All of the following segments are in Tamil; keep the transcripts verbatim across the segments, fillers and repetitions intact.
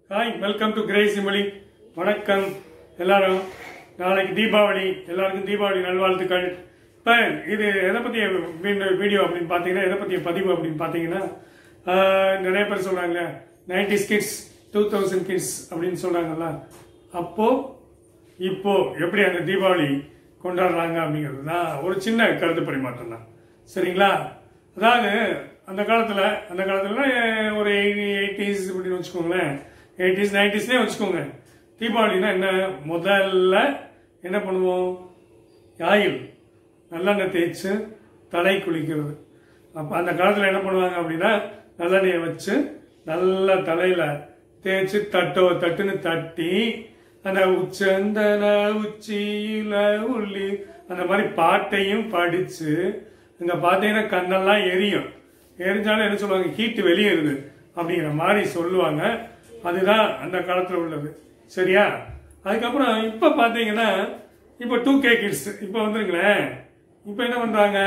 ஹாய், வெல்கம் டு கிரேஸ் சிமலி. வணக்கம் எல்லாரும். நாளைக்கு தீபாவளி, எல்லாருக்கும் தீபாவளி நல்வாழ்த்துக்கள். இப்போ இது எதை பற்றிய வீடியோ அப்படின்னு பார்த்தீங்கன்னா, எதை பற்றிய பதிவு அப்படின்னு பார்த்தீங்கன்னா, நிறைய பேர் சொல்கிறாங்க nineties kids two thousand kids அப்படின்னு சொல்கிறாங்கல்ல. அப்போது இப்போ எப்படி அந்த தீபாவளி கொண்டாடுறாங்க அப்படிங்கிறது தான் ஒரு சின்ன கருத்து பரிமாற்றம் தான். சரிங்களா? அதாவது அந்த காலத்தில் அந்த காலத்தில் ஒரு எயிட்டிஸ் அப்படின்னு வச்சுக்கோங்களேன், எயிட்டிஸ் நைன்டிஸ்னே வச்சுக்கோங்க. தீபாவளினா என்ன, முதல்ல என்ன பண்ணுவோம், ஆயில் நல்லெண்ணெய் தேய்ச்சி தலை குளிக்கிறது. அப்போ அந்த காலத்தில் என்ன பண்ணுவாங்க அப்படின்னா, நல்லெண்ணெயை வச்சு நல்லா தலையில் தேய்ச்சி தட்டோ தட்டுன்னு தட்டி அந்த உச்சந்தன உச்சியில உள்ளி அந்த மாதிரி பாட்டையும் படிச்சு இங்க பாத்தீங்கன்னா கண்ணெல்லாம் எரியும். எரிஞ்சாலும் என்ன சொல்லுவாங்க, ஹீட் வெளியேறுது அப்படிங்கிற மாதிரி சொல்லுவாங்க. அதுதான் அந்த காலத்துல உள்ளது. சரியா? அதுக்கப்புறம் இப்ப பாத்தீங்கன்னா, இப்ப டூ கே கிட்ஸ் இப்ப வந்துருங்களேன். இப்ப என்ன பண்றாங்க,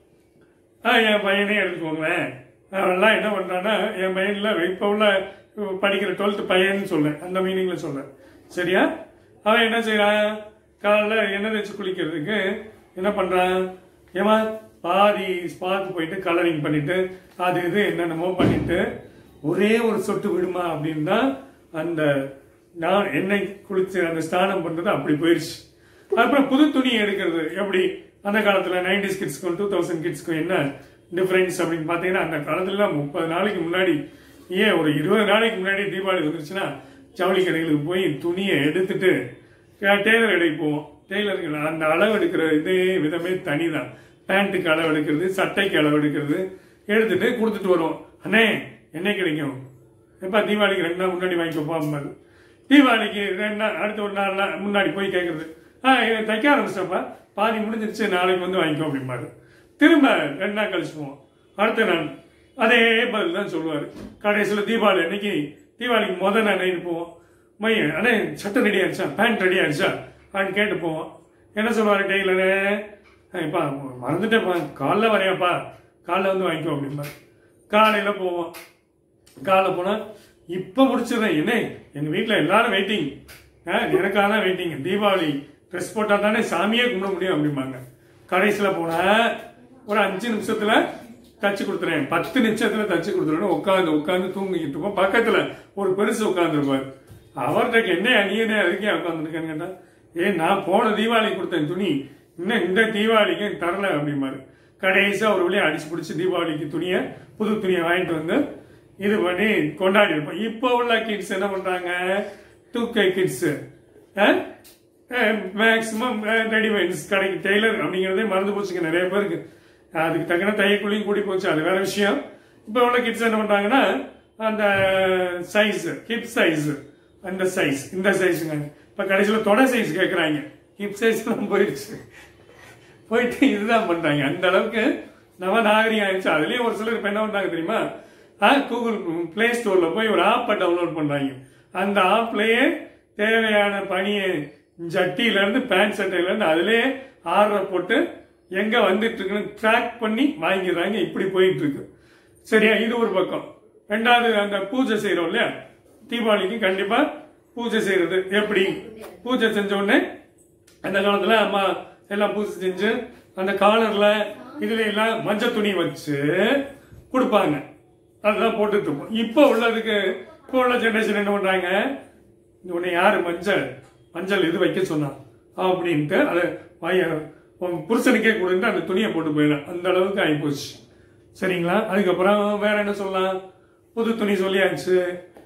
என் பையனே எடுத்துக்கோங்களேன். அவெல்லாம் என்ன பண்றான்னா, என் பையன்ல இப்ப உள்ள படிக்கிற டுவெல்த் பையன்னு சொல்றேன், அந்த மீனிங்ல சொல்றேன். சரியா? அவன் என்ன செய்யறான், காலைல எண்ணெய் தேய்ச்சி குளிக்கிறதுக்கு என்ன பண்றான், ஏமா பாதி ஸ்பார்க் போயிட்டு கலரிங் பண்ணிட்டு அது இது என்னென்னமோ பண்ணிட்டு ஒரே ஒரு சொட்டு விடுமா அப்படின்னு தான் அந்த நான் எண்ணெய் குளிச்சு அந்த ஸ்நானம் பண்றது அப்படி போயிடுச்சு. அப்புறம் புது துணி எடுக்கிறது எப்படி, அந்த காலத்துல நைன்டிஸ் கிட்ஸ்க்கும் டூ தௌசண்ட் கிட்ஸ்க்கும் என்ன டிஃபரன்ஸ் அப்படின்னு பாத்தீங்கன்னா, அந்த காலத்துல முப்பது நாளைக்கு முன்னாடி, ஏன் ஒரு இருபது நாளைக்கு முன்னாடி தீபாவளி வந்துருச்சுன்னா ஜவுளி கடைகளுக்கு போய் துணியை எடுத்துட்டு டெய்லர் கடைக்கு போவோம். டெய்லருக்கு அந்த அளவு எடுக்கிற இதே விதமே தனிதான். பேண்ட்டுக்கு அளவு எடுக்கிறது, சட்டைக்கு அளவு எடுக்கிறது, எடுத்துட்டு கொடுத்துட்டு வருவோம். அண்ணே என்ன கிடைக்கும், எப்ப தீபாவளிக்கு ரெண்டு நாள் முன்னாடி வாங்கிக்கோப்பா. தீபாவளிக்கு ரெண்டு நாள் அடுத்த ஒரு நாலு நாள் முன்னாடி போய் கேட்கறது, ஆஹ் தைக்க ஆரம்பிச்சப்பா, பாதி முடிஞ்சிருச்சு, நாளைக்கு வந்து வாங்கிக்கோ அப்படிம்பாரு. திரும்ப ரெண்டு நாள் கழிச்சு போவோம், அடுத்த நாள் அதே பதில் தான் சொல்லுவாரு. கடைசியில் தீபாவளி அன்னைக்கு, தீபாவளிக்கு முதல் நாள் நைட்டு போவோம், மைய அண்ணே சட்டை ரெடி ஆயிடுச்சா, பேண்ட் ரெடி ஆயிடுச்சா அப்படின்னு கேட்டு போவோம். என்ன சொல்லுவாரு டெய்லரு, இப்பா மறந்துட்டேப்பா, காலைல வரையாப்பா, காலைல வந்து வாங்கிக்கோ அப்படிம்பாரு. காலையில போவோம். காலைல போனா இப்ப முடிச்சிடுறேன், என்ன எங்க வீட்டுல எல்லாரும் வெயிட்டிங், எனக்கான வெயிட்டிங், தீபாவளி ட்ரெஸ் போட்டா தானே சாமியே கும்பிட முடியும் அப்படிம்பாங்க. கடைசியில போனா ஒரு அஞ்சு நிமிஷத்துல தச்சு கொடுத்துறேன், பத்து நிமிஷத்துல தச்சு கொடுத்துருவேன். உட்காந்து உட்காந்து தூங்கிக்கிட்டு இருப்போம். பக்கத்துல ஒரு பெருசு உட்காந்துருப்பாரு. அவர்கிட்ட என்ன நீ என்ன அதுக்கே உட்காந்துருக்கேன்னு கேட்டா, ஏ நான் போன தீபாவளி கொடுத்தேன் துணி, இன்னும் இந்த தீபாவளிக்கு தரல அப்படிம்பாரு. கடைசியா ஒரு வழியா அடிச்சு பிடிச்சி தீபாவளிக்கு துணியை புது துணியை வாங்கிட்டு வந்து இது பண்ணி கொண்டாடி இருப்போம். இப்போ உள்ள கிட்ஸ் என்ன பண்றாங்க, two K kids maximum readymades கடைக்கு டெய்லர் அப்படிங்கிறதே மறந்து போச்சுங்க நிறைய பேருக்கு. அதுக்கு தக்கன தையக்குள்ளையும் கூடி போச்சு, அது வேற விஷயம். இப்போ உள்ள கிட்ஸ் என்ன பண்றாங்கன்னா, அந்த சைஸ் ஹிப் சைஸ், அந்த சைஸ் இந்த சைஸுங்க. இப்ப கடைசியில் தொடை சைஸ் கேட்கறாங்க, ஹிப் சைஸ் எல்லாம் போயிடுச்சு, போயிட்டு இதுதான் பண்றாங்க. அந்த அளவுக்கு நவ நாகரிகம் ஆயிடுச்சு. அதுலயும் ஒரு சிலர் இப்ப என்ன பண்றாங்க தெரியுமா, கூகுள் பிளே ஸ்டோர்ல போய் ஒரு ஆப்பை டவுன்லோட் பண்றாங்க. அந்த ஆப்லயே தேவையான பணியை ஜட்டியில இருந்து பேண்ட் சட்டையில இருந்து அதுலயே ஆர்டர் போட்டு எங்க வந்துட்டு இருக்குன்னு ட்ராக் பண்ணி வாங்கிடுறாங்க. இப்படி போயிட்டு இருக்கு. சரியா? இது ஒரு பக்கம். ரெண்டாவது, அந்த பூஜை செய்யறோம் இல்லையா, தீபாவளிக்கு கண்டிப்பா பூஜை செய்யறது. எப்படி பூஜை செஞ்ச உடனே அந்த காலத்துல அம்மா எல்லாம் பூஜை செஞ்சு அந்த காலர்ல இதுல எல்லாம் மஞ்சள் துணி வச்சு கொடுப்பாங்க. அதெல்லாம் போட்டுட்டு இருப்போம். இப்போ உள்ளதுக்கு, இப்போ உள்ள ஜெனரேஷன் என்ன பண்றாங்க, உன்னை யாரு மஞ்சள் மஞ்சள் இது வைக்க சொன்னா அப்படின்ட்டு அதை புருஷனுக்கே கொடுத்து அந்த துணியை போட்டு போயிடலாம். அந்த அளவுக்கு ஆகிப்போச்சு. சரிங்களா? அதுக்கப்புறம் வேற என்ன சொல்லலாம், புது துணி சொல்லியாச்சு,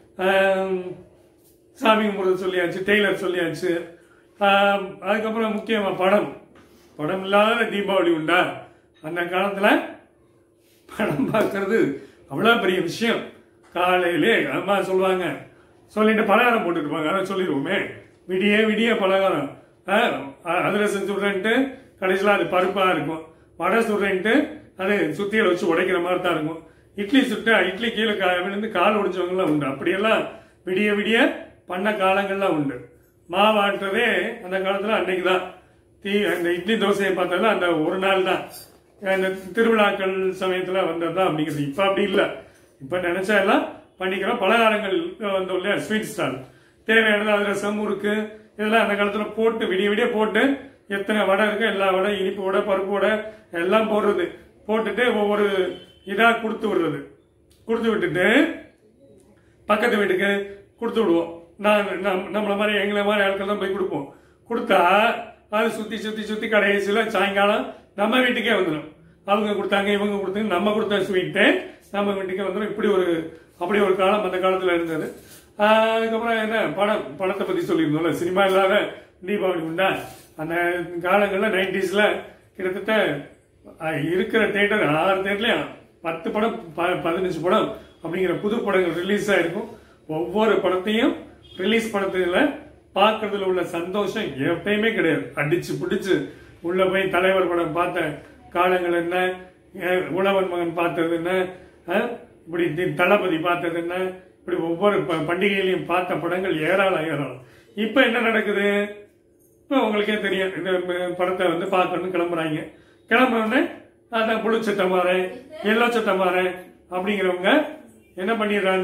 சாமி கும்பிடுறது சொல்லியாச்சு, டெய்லர் சொல்லியாச்சு. அதுக்கப்புறம் முக்கியமா படம், படம் இல்லாத தீபாவளி உண்டா? அந்த காலத்துல படம் பார்க்கறது அவ்வளவு பெரிய விஷயம். காலையிலே அம்மா சொல்லுவாங்க, சொல்லிட்டு பலகாரம் போட்டுட்டு இருப்பாங்க. அதை சொல்லிடுவோமே, விடிய விடிய பலகாரம், அதிரசம் சுடுறேன்ட்டு கடைசியில் அது பருப்பா இருக்கும். வடை சுடுறேன்ட்டு அது சுத்தியில வச்சு உடைக்கிற மாதிரி தான் இருக்கும். இட்லி சுட்டு இட்லி கீழே விழுந்து கால் உடைச்சவங்கலாம் உண்டு. அப்படியெல்லாம் விடிய விடிய பண்ண காலங்கள்லாம் உண்டு. மாவாட்டுறதே அந்த காலத்துல அன்னைக்குதான். தீ அந்த இட்லி தோசையை பார்த்தாலும் அந்த ஒரு நாள் தான், அந்த திருவிழாக்கள் சமயத்துல வந்ததுதான் அப்படிங்கிறது. இப்ப அப்படி இல்லை. இப்ப நினைச்சா எல்லாம் பண்ணிக்கிறோம். பலகாரங்கள் வந்து இல்லையா ஸ்வீட் ஸ்டால் தேவையானது அதிரசம் முறுக்கு இதெல்லாம் அந்த காலத்துல போட்டு விடிய விடிய போட்டு எத்தனை வடை இருக்கு எல்லா வடை இனிப்பு வடை பருப்பு வடை எல்லாம் போடுறது போட்டுட்டு ஒவ்வொரு இதா கொடுத்து விடுறது கொடுத்து விட்டுட்டு பக்கத்து வீட்டுக்கு கொடுத்து விடுவோம். நான் நம்மள மாதிரி எங்களை மாதிரி ஆட்கள் தான் போய் கொடுப்போம். கொடுத்தா அது சுத்தி சுத்தி சுத்தி கடைசியில சாயங்காலம் நம்ம வீட்டுக்கே வந்துடும். அவங்க கொடுத்தாங்க இவங்க கொடுத்தாங்க நம்ம கொடுத்த ஸ்வீட்டு நம்ம வீட்டுக்கே வந்துடும். இப்படி ஒரு அப்படி ஒரு காலம் அந்த காலத்துல இருந்தது. அதுக்கப்புறம் என்ன படம் படத்தை பத்தி சொல்லியிருந்தோம்ல சினிமா இல்லாத தீபாவளி உண்டா? அந்த காலங்கள்ல நைன்டிஸ்ல கிட்டத்தட்ட இருக்கிற தியேட்டர் ஆறு தியேட்டர்லயும் பத்து படம் பதினஞ்சு படம் அப்படிங்கிற புது படங்கள் ரிலீஸ் ஆயிருக்கும். ஒவ்வொரு படத்தையும் ரிலீஸ் படத்துல பார்க்கறதுல உள்ள சந்தோஷம் எப்பயுமே கிடையாது. அடிச்சு பிடிச்சு உள்ள போய் தலைவர் படம் பார்த்த காலங்கள் என்ன, உழவன் மகன் பார்த்தது என்ன, இப்படி தளபதி பார்த்தது என்ன, இப்படி ஒவ்வொரு பண்டிகையிலையும் பார்த்த படங்கள் ஏராளம் ஏராளம். இப்ப என்ன நடக்குது? இப்ப உங்களுக்கே தெரியும். இந்த படத்தை வந்து பார்க்கணும்னு கிளம்புறாங்க. கிளம்புறோன்னு அதான் புழு சட்டை மாறேன் எல்லோ சட்டை மாறேன் அப்படிங்கிறவங்க என்ன பண்ணிடுறாங்க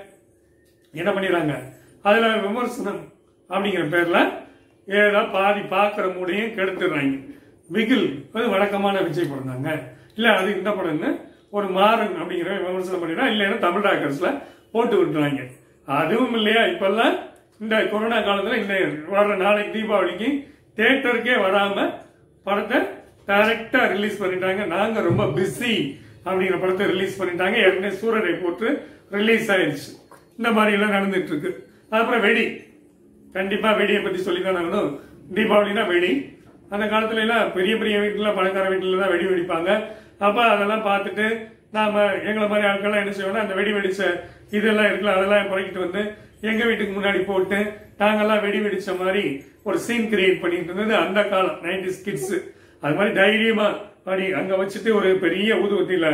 என்ன பண்ணிடுறாங்க அதுல விமர்சனம் அப்படிங்கிற பேர்ல ஏதோ பாதி பாக்குற மூடையும் கெடுத்துடுறாங்க. பிகில் அது வழக்கமான விஜய் படம் தாங்க, இல்ல அது இந்த படம்னு ஒரு மாறன் அப்படிங்கிற விமர்சனம் பண்ணிடுறா. இல்லைன்னா தமிழ் டாக்கர்ஸ்ல போட்டு விட்டுறாங்க. அதுவும் இல்லையா இப்பெல்லாம் இந்த கொரோனா காலத்துல இந்த வர்ற நாளைக்கு தீபாவளிக்கு தியேட்டருக்கே வராம படத்தை டைரக்டா ரிலீஸ் பண்ணிட்டாங்க. நாங்க ரொம்ப பிஸி அப்படிங்கிற படத்தை ரிலீஸ் பண்ணிட்டாங்க. ஏற்கனவே சூரரை போட்டு ரிலீஸ் ஆயிடுச்சு. இந்த மாதிரி எல்லாம் நடந்துட்டு இருக்கு. அப்புறம் வெடி, கண்டிப்பா வெடியை பத்தி சொல்லிதான் ஆகணும். தீபாவளினா வெடி. அந்த காலத்துல எல்லாம் பெரிய பெரிய வீட்டுல பணக்கார வீட்டுல தான் வெடி வெடிப்பாங்க. அப்ப அதெல்லாம் பார்த்துட்டு நாம எங்களை மாதிரி ஆட்கள்லாம் என்ன செய்வோம்னா அந்த வெடி வெடிச்ச இதெல்லாம் இருக்குல்ல அதெல்லாம் புறக்கிட்டு வந்து எங்க வீட்டுக்கு முன்னாடி போட்டு நாங்கெல்லாம் வெடி வெடிச்ச மாதிரி ஒரு சீன் கிரியேட் பண்ணிட்டு இருந்தது அந்த காலம் நைன்டிஸ் கிட்ஸ். அது மாதிரி தைரியமா அப்படி அங்க வச்சுட்டு ஒரு பெரிய ஊதுவத்தியில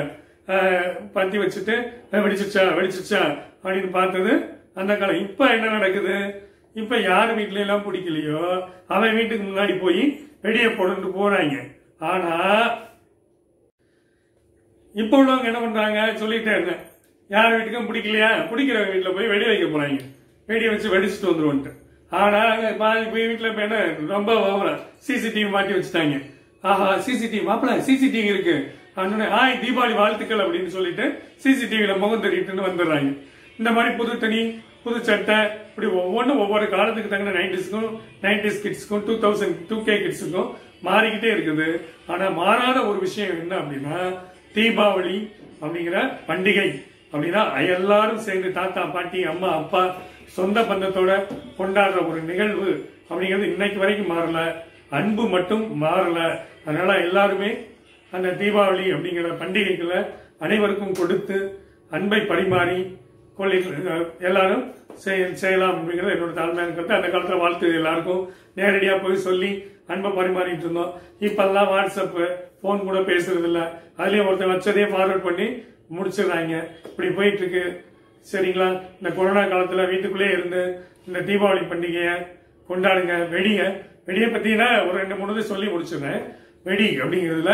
பத்தி வச்சுட்டு வெடிச்சிச்சா வெடிச்சிச்சா அப்படின்னு பார்த்தது அந்த காலம். இப்ப என்ன நடக்குது? இப்ப யாரு வீட்டுல எல்லாம் பிடிக்கலையோ அவன் வீட்டுக்கு முன்னாடி போய் வெடியை போட்டு போறாங்க. ஆனா இப்ப உள்ளவங்க என்ன பண்றாங்க சொல்லிட்டே இருந்தேன், யார் வீட்டுக்கும் பிடிக்கலையா பிடிக்கிறவங்க வீட்டுல போய் வெடி வைக்க போறாங்க. வெடியை வச்சு வெடிச்சுட்டு வந்துருவோன்ட்டு. ஆனா வீட்டுல இப்ப என்ன ரொம்ப ஓவரா சிசிடிவி மாட்டி வச்சுட்டாங்க. ஆஹா சிசிடிவி மாப்பிள சிசிடிவி இருக்கு ஆய் தீபாவளி வாழ்த்துக்கள் அப்படின்னு சொல்லிட்டு சிசிடிவில முகம் தெரிவிட்டு வந்துடுறாங்க. இந்த மாதிரி புது தனி புது சட்டை இப்படி ஒவ்வொன்றும் ஒவ்வொரு காலத்துக்கு தகுந்த நைன்டிஸ்க்கும் நைன்டிஸ் கிட்ஸ்க்கும் டூ தௌசண்ட் டூ கே கிட்ஸுக்கும் மாறிக்கிட்டே இருக்குது. ஆனா மாறாத ஒரு விஷயம் என்ன அப்படின்னா தீபாவளி அப்படிங்கிற பண்டிகை அப்படின்னா எல்லாரும் சேர்ந்து தாத்தா பாட்டி அம்மா அப்பா சொந்த பந்தத்தோட கொண்டாடுற ஒரு நிகழ்வு அப்படிங்கிறது இன்னைக்கு வரைக்கும் மாறல. அன்பு மட்டும் மாறல. அதனால எல்லாருமே அந்த தீபாவளி அப்படிங்கிற பண்டிகைகளை அனைவருக்கும் கொடுத்து அன்பை பரிமாறி கொள்ளி எல்லாரும் செய்யலாம் அப்படிங்கிறது என்னோட தாழ்மையான கருத்து. அந்த காலத்துல வாழ்த்து எல்லாருக்கும் நேரடியா போய் சொல்லி அன்பை பரிமாறிட்டு இருந்தோம். இப்பெல்லாம் வாட்ஸ்அப் போன் கூட பேசுறது இல்ல. அதுலயும் ஒருத்தர் வச்சதே ஃபார்வர்ட் பண்ணி முடிச்சிடுறாங்க. இப்படி போயிட்டு இருக்கு. சரிங்களா? இந்த கொரோனா காலத்துல வீட்டுக்குள்ளே இருந்து இந்த தீபாவளி பண்டிகைய கொண்டாடுங்க. வெடிய வெடியை பத்தினா ஒரு ரெண்டு மூணு சொல்லி முடிச்சிடுறேன். வெடி அப்படிங்கிறதுல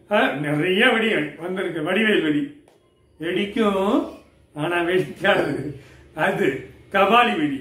நிறைய வெடி வந்திருக்கு. வடிவேல் வெடி வெடிக்கும் ஆனா வெடிக்காது. அது கபாலி வெடி.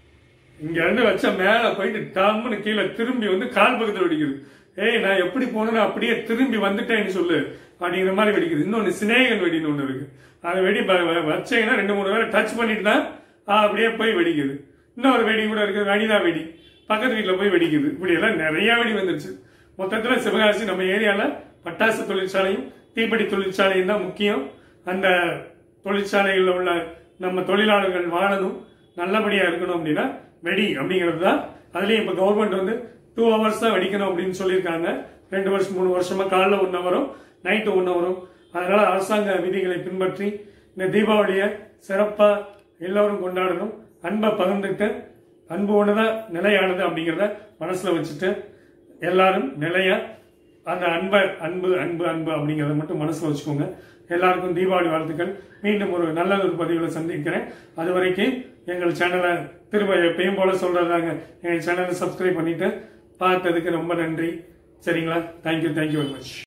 இங்க இருந்து வச்ச மேல போயிட்டு டம்னு கீழே திரும்பி வந்து கால் பக்கத்துல வெடிக்குது. ஏய் நான் எப்படி போனேன்னு அப்படியே திரும்பி வந்துட்டேன்னு சொல்லு அப்படிங்கிற மாதிரி வெடிக்குது. இன்னொன்னு சினேகன் வெடின்னு ஒண்ணு இருக்கு. அந்த வெடி வச்சீங்கன்னா ரெண்டு மூணு பேரை டச் பண்ணிட்டு தான் அப்படியே போய் வெடிக்குது. இன்னொரு வெடி கூட இருக்கு, வனிதா வெடி, பக்கத்து வீட்டுல போய் வெடிக்குது. இப்படி எல்லாம் நிறைய வெடி வந்துருச்சு. மொத்தத்துல சிவகாசி நம்ம ஏரியால பட்டாசு தொழிற்சாலையும் தீப்பெட்டி தொழிற்சாலையும் தான் முக்கியம். அந்த தொழிற்சாலைகள்ல உள்ள நம்ம தொழிலாளர்கள் வாழணும் நல்லபடியா இருக்கணும் அப்படின்னா வெடி அப்படிங்கிறது தான். அதுலயும் இப்ப கவர்மெண்ட் வந்து டூ ஹவர்ஸ் தான் வெடிக்கணும் அப்படின்னு சொல்லியிருக்காங்க. ரெண்டு வருஷம் மூணு வருஷமா காலைல ஒன்னு வரும் நைட்டு ஒன்னு வரும். அதனால அரசாங்க விதிகளை பின்பற்றி இந்த தீபாவளியை சிறப்பா எல்லாரும் கொண்டாடணும். அன்பை பகிர்ந்துட்டு அன்பு ஒண்ணுதான் நிலையானது அப்படிங்கிறத மனசுல வச்சுட்டு எல்லாரும் நிலையா அந்த அன்பை அன்பு அன்பு அன்பு அப்படிங்கறத மட்டும் மனசுல வச்சுக்கோங்க. எல்லாருக்கும் தீபாவளி வாழ்த்துக்கள். மீண்டும் ஒரு நல்ல ஒரு பதிவுல சந்திக்கிறேன். அது வரைக்கும் எங்கள் சேனலை திரும்ப எப்பயும் போல சொல்றதாங்க, எங்க சேனலை சப்ஸ்கிரைப் பண்ணிட்டு பார்த்ததுக்கு ரொம்ப நன்றி. சரிங்களா? Thank you thank you very much.